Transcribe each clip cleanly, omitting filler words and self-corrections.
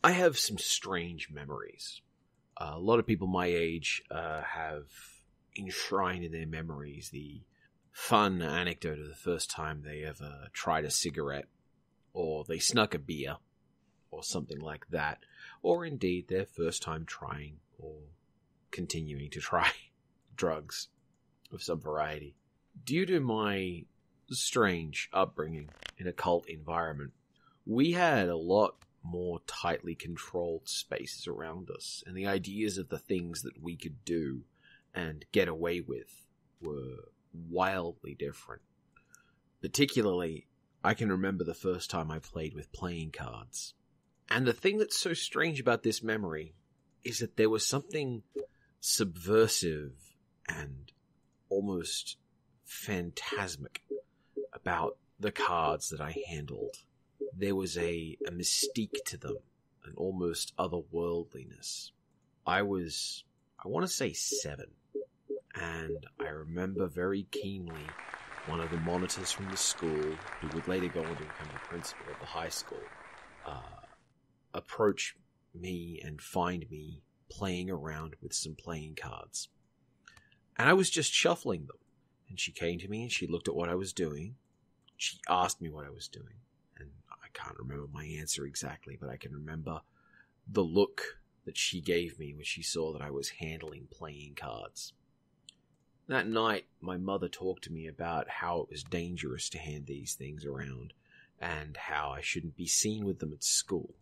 I have some strange memories. A lot of people my age have enshrined in their memories the fun anecdote of the first time they ever tried a cigarette, or they snuck a beer, or something like that, or indeed their first time trying or continuing to try drugs of some variety. Due to my strange upbringing in a cult environment, we had a lot more tightly controlled spaces around us, and the ideas of the things that we could do and get away with were wildly different. Particularly, I can remember the first time I played with playing cards. And the thing that's so strange about this memory is that there was something subversive and almost phantasmic about the cards that I handled. There was a mystique to them, an almost otherworldliness. I want to say 7, and I remember very keenly one of the monitors from the school, who would later go on to become the principal of the high school, approach me and find me playing around with some playing cards. And I was just shuffling them. And she came to me and she looked at what I was doing. She asked me what I was doing. And I can't remember my answer exactly, but I can remember the look that she gave me when she saw that I was handling playing cards. That night, my mother talked to me about how it was dangerous to hand these things around and how I shouldn't be seen with them at school.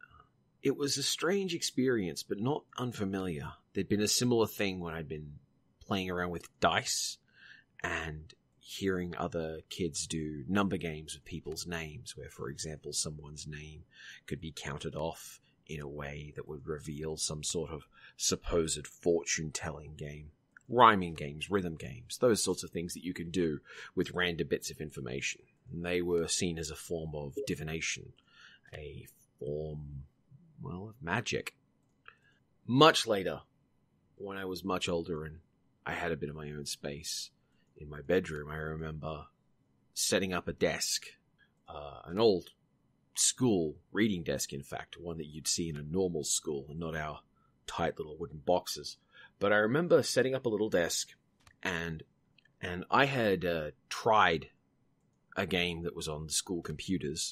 It was a strange experience, but not unfamiliar. There'd been a similar thing when I'd been playing around with dice and hearing other kids do number games with people's names, where, for example, someone's name could be counted off in a way that would reveal some sort of supposed fortune-telling game. Rhyming games, rhythm games, those sorts of things that you can do with random bits of information. And they were seen as a form of divination, a form, well, of magic. Much later, when I was much older and I had a bit of my own space in my bedroom, I remember setting up a desk, an old school reading desk, in fact, one that you'd see in a normal school and not our tight little wooden boxes. But I remember setting up a little desk, and I had tried a game that was on the school computers,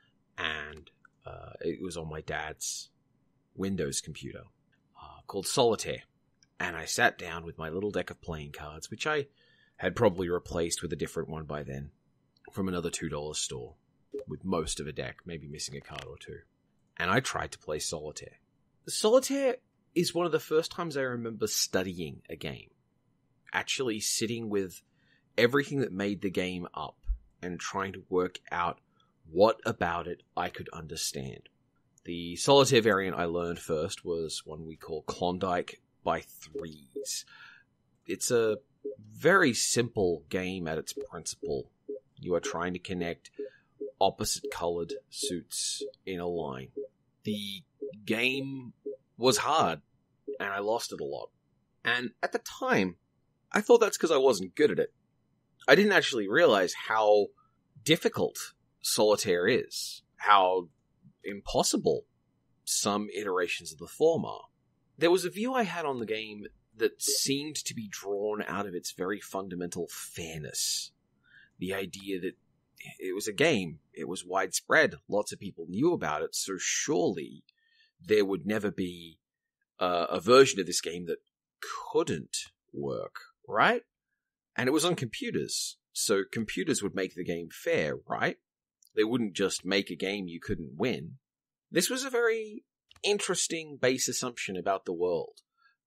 and it was on my dad's Windows computer, called Solitaire. And I sat down with my little deck of playing cards, which I had probably replaced with a different one by then, from another $2 store, with most of a deck, maybe missing a card or two. And I tried to play Solitaire. Solitaire is one of the first times I remember studying a game. Actually sitting with everything that made the game up and trying to work out what about it I could understand. The Solitaire variant I learned first was one we call Klondike by Threes. It's a very simple game at its principle. You are trying to connect opposite-colored suits in a line. The game was hard, and I lost it a lot. And at the time, I thought that's because I wasn't good at it. I didn't actually realize how difficult Solitaire is, how impossible some iterations of the form are. There was a view I had on the game that seemed to be drawn out of its very fundamental fairness. The idea that it was a game, it was widespread, lots of people knew about it, so surely there would never be a version of this game that couldn't work, right? And it was on computers, so computers would make the game fair, right? They wouldn't just make a game you couldn't win. This was a very interesting base assumption about the world.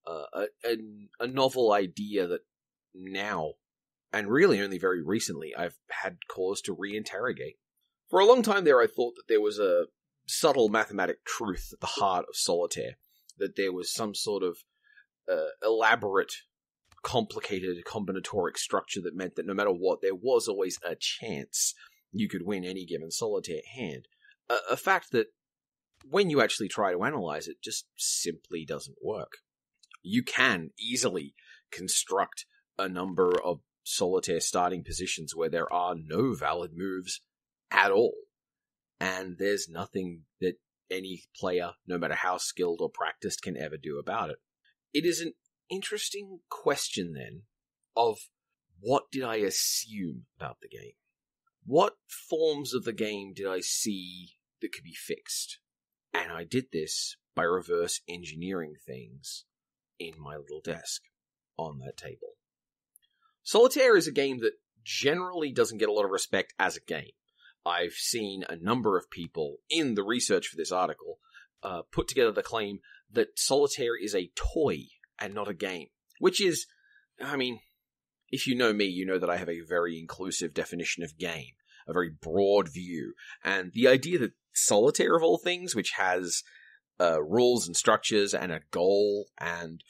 A novel idea that now, and really only very recently, I've had cause to reinterrogate. For a long time there, I thought that there was a subtle mathematic truth at the heart of Solitaire, that there was some sort of elaborate, complicated, combinatoric structure that meant that no matter what, there was always a chance you could win any given Solitaire hand. A fact that, when you actually try to analyze it, just simply doesn't work. You can easily construct a number of Solitaire starting positions where there are no valid moves at all. And there's nothing that any player, no matter how skilled or practiced, can ever do about it. It is an interesting question, then, of what did I assume about the game? What forms of the game did I see that could be fixed? And I did this by reverse engineering things in my little desk on that table. Solitaire is a game that generally doesn't get a lot of respect as a game. I've seen a number of people in the research for this article put together the claim that Solitaire is a toy and not a game, which is, I mean, if you know me, you know that I have a very inclusive definition of game, a very broad view, and the idea that Solitaire, of all things, which has rules and structures and a goal and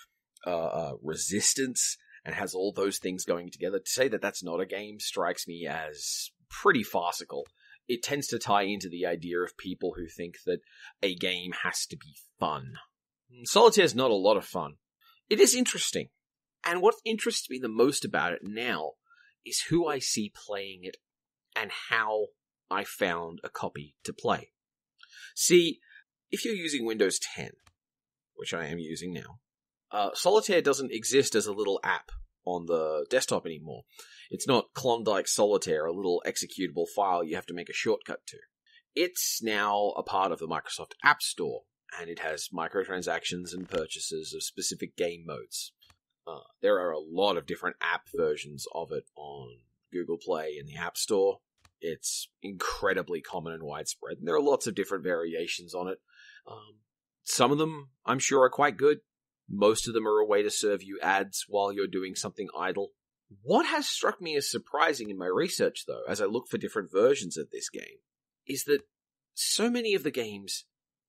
resistance and has all those things going together, to say that that's not a game strikes me as pretty farcical. It tends to tie into the idea of people who think that a game has to be fun. Solitaire is not a lot of fun. It is interesting. And what interests me the most about it now is who I see playing it and how I found a copy to play. See, if you're using Windows 10, which I am using now, Solitaire doesn't exist as a little app on the desktop anymore. It's not Klondike Solitaire, a little executable file you have to make a shortcut to. It's now a part of the Microsoft App Store, and it has microtransactions and purchases of specific game modes. There are a lot of different app versions of it on Google Play and the App Store. It's incredibly common and widespread, and there are lots of different variations on it. Some of them, I'm sure, are quite good. Most of them are a way to serve you ads while you're doing something idle. What has struck me as surprising in my research, though, as I look for different versions of this game, is that so many of the games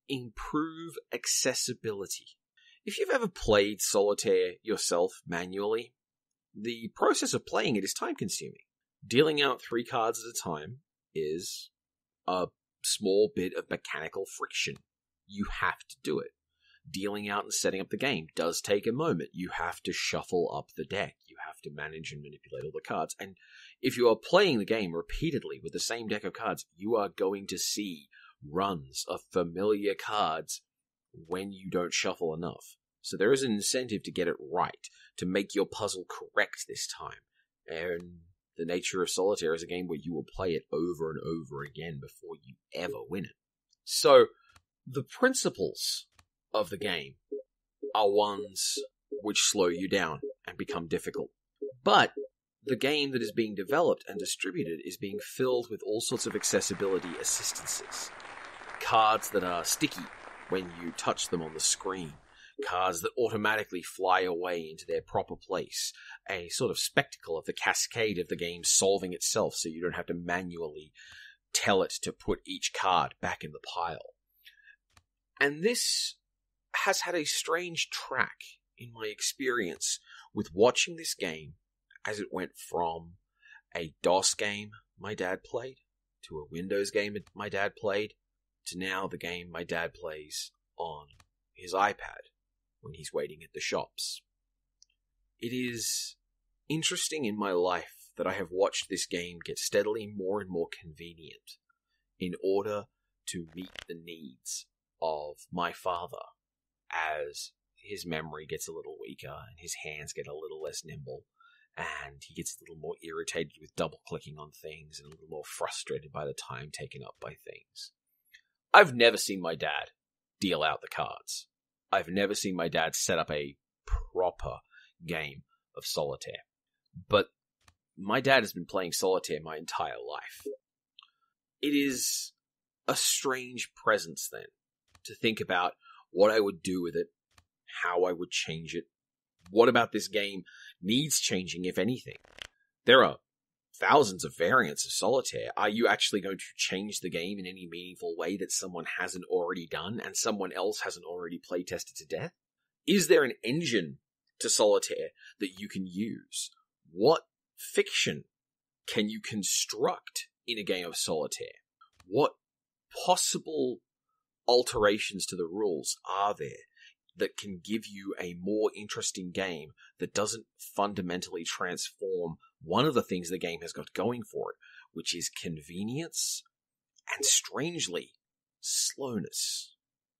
improve accessibility. If you've ever played Solitaire yourself manually, the process of playing it is time-consuming. Dealing out 3 cards at a time is a small bit of mechanical friction. You have to do it. Dealing out and setting up the game does take a moment. You have to shuffle up the deck. You have to manage and manipulate all the cards. And if you are playing the game repeatedly with the same deck of cards, you are going to see runs of familiar cards when you don't shuffle enough. So there is an incentive to get it right, to make your puzzle correct this time. And the nature of Solitaire is a game where you will play it over and over again before you ever win it. So the principles of the game are ones which slow you down and become difficult. But the game that is being developed and distributed is being filled with all sorts of accessibility assistances. Cards that are sticky when you touch them on the screen. Cards that automatically fly away into their proper place. A sort of spectacle of the cascade of the game solving itself so you don't have to manually tell it to put each card back in the pile. And this has had a strange track in my experience with watching this game as it went from a DOS game my dad played, to a Windows game my dad played, to now the game my dad plays on his iPad when he's waiting at the shops. It is interesting in my life that I have watched this game get steadily more and more convenient in order to meet the needs of my father as his memory gets a little weaker and his hands get a little less nimble and he gets a little more irritated with double-clicking on things and a little more frustrated by the time taken up by things. I've never seen my dad deal out the cards. I've never seen my dad set up a proper game of Solitaire. But my dad has been playing Solitaire my entire life. It is a strange presence, then, to think about what I would do with it, how I would change it. What about this game needs changing, if anything? There are thousands of variants of Solitaire. Are you actually going to change the game in any meaningful way that someone hasn't already done and someone else hasn't already playtested to death? Is there an engine to Solitaire that you can use? What fiction can you construct in a game of Solitaire? What possible alterations to the rules are there that can give you a more interesting game that doesn't fundamentally transform one of the things the game has got going for it, which is convenience and, strangely, slowness?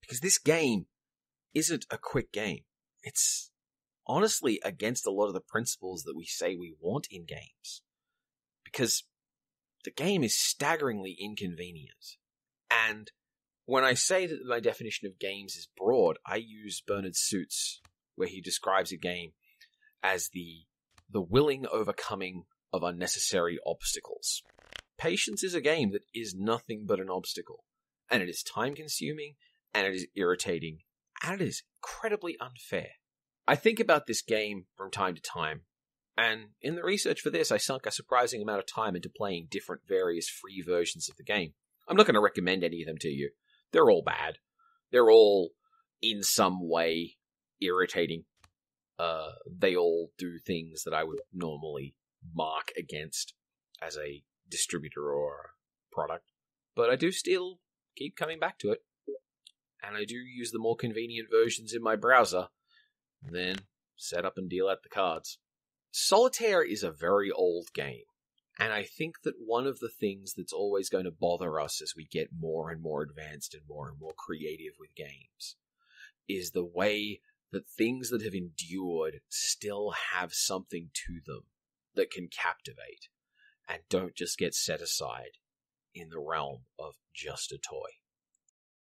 Because this game isn't a quick game. It's honestly against a lot of the principles that we say we want in games. Because the game is staggeringly inconvenient. And when I say that my definition of games is broad, I use Bernard Suits, where he describes a game as the willing overcoming of unnecessary obstacles. Patience is a game that is nothing but an obstacle. And it is time-consuming, and it is irritating, and it is incredibly unfair. I think about this game from time to time, and in the research for this, I sunk a surprising amount of time into playing different various free versions of the game. I'm not going to recommend any of them to you. They're all bad. They're all, in some way, irritating. They all do things that I would normally mark against as a distributor or a product. But I do still keep coming back to it. And I do use the more convenient versions in my browser, and then set up and deal out the cards. Solitaire is a very old game, and I think that one of the things that's always going to bother us as we get more and more advanced and more creative with games is the way that things that have endured still have something to them that can captivate and don't just get set aside in the realm of just a toy.